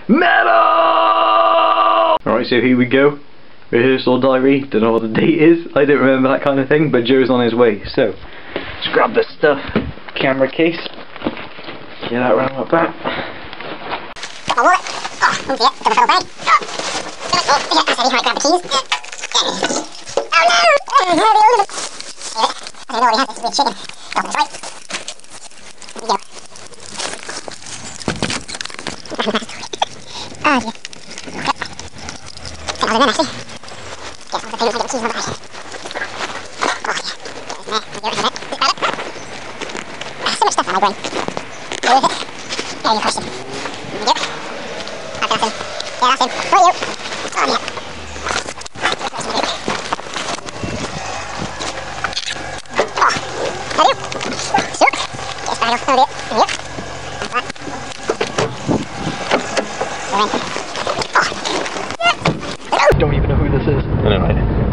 Metal! Alright, so here we go. Rehearsal diary. Don't know what the date is. I don't remember that kind of thing, but Joe's on his way. So, let's grab the stuff. Camera case. Get that round my back. Got my wallet. Oh, yeah, double saddle bag. Oh, yeah, that's how you might grab the keys. Oh no! I don't know what we have, this is weird chicken. Go on this way. Here we go. Oh dear. Take all in then actually. Get all the things, I get the keys on the bag. Oh yeah, get this in there, I'll do it in a bit. Just grab it. So much stuff on my brain. Where is it? Very good question. Here we go. Okay, that's him. Yeah, that's him. Where are you? Oh yeah. Don't even know who this is. Anyway.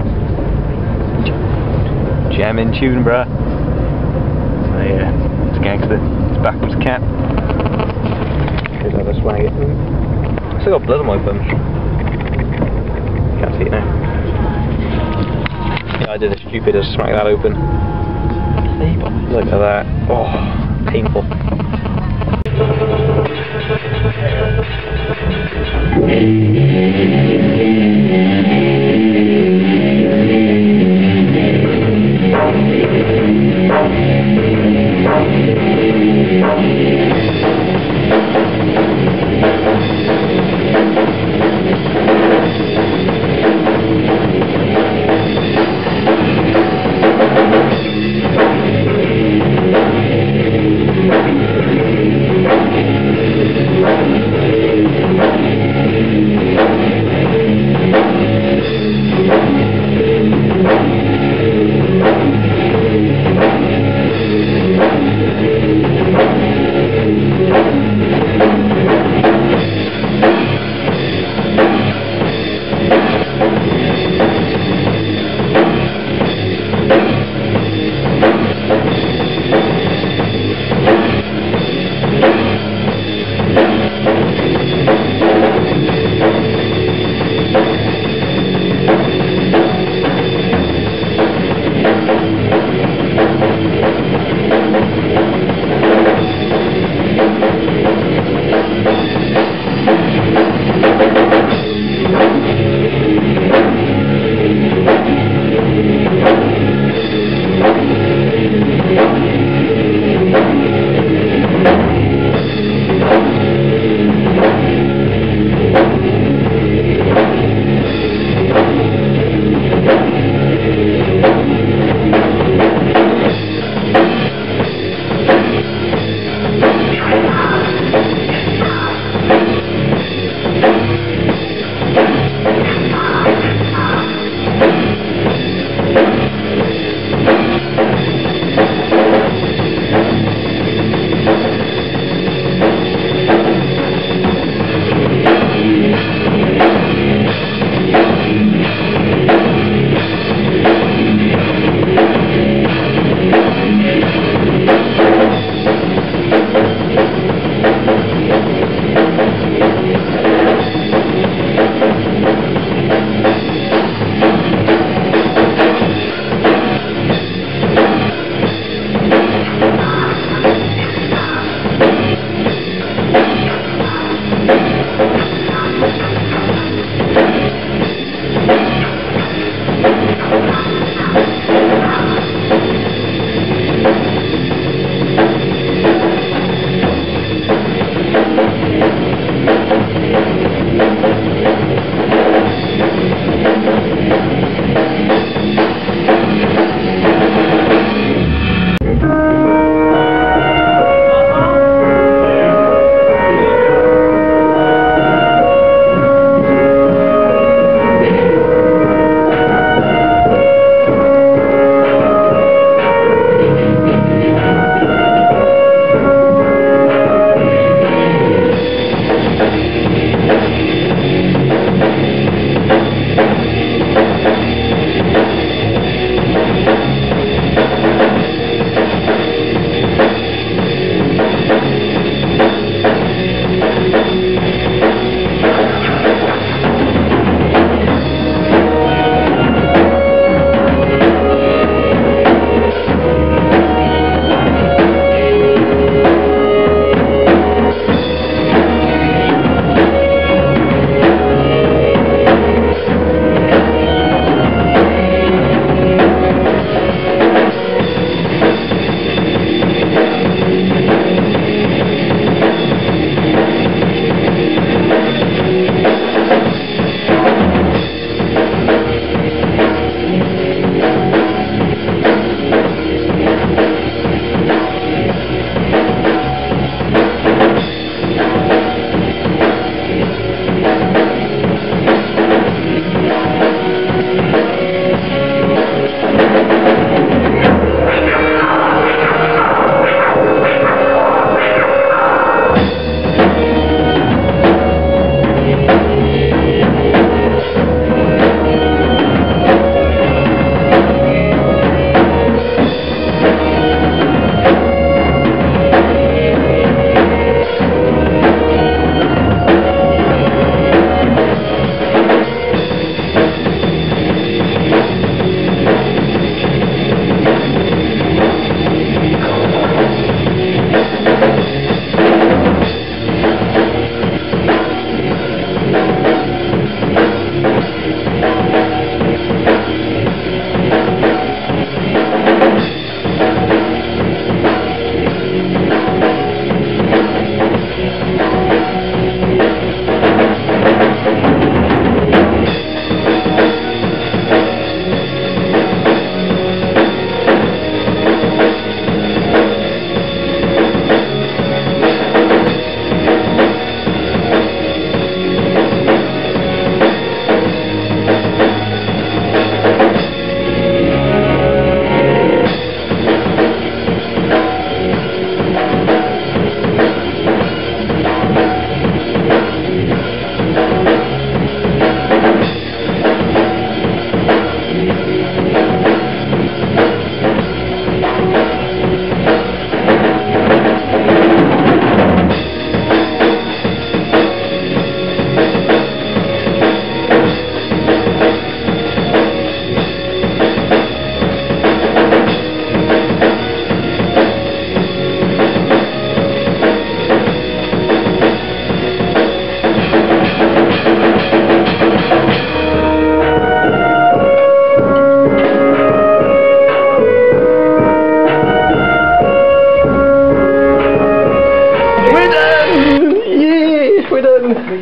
Jamming tune, bruh. So yeah, it's gangster. It's backwards cat. Here's how to swag it. I still got blood on my bum. Can't see it now. Yeah, I did a stupid as smack that open. Look at that. Oh, painful.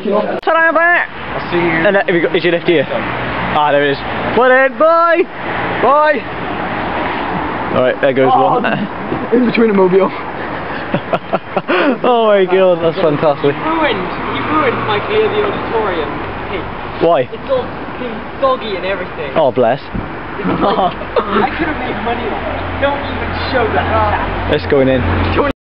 Ta-da, back! I'll see you. And have you got, is your lift here? Ah, there it is. Well then, bye! Bye! Alright, there goes one. In between a mobile. Oh my god, that's fantastic. You ruined my Clear the Auditorium. Hey, Why? it's all fucking doggy and everything. Oh, bless. I could have made money on it. Don't even show that. Let's go in.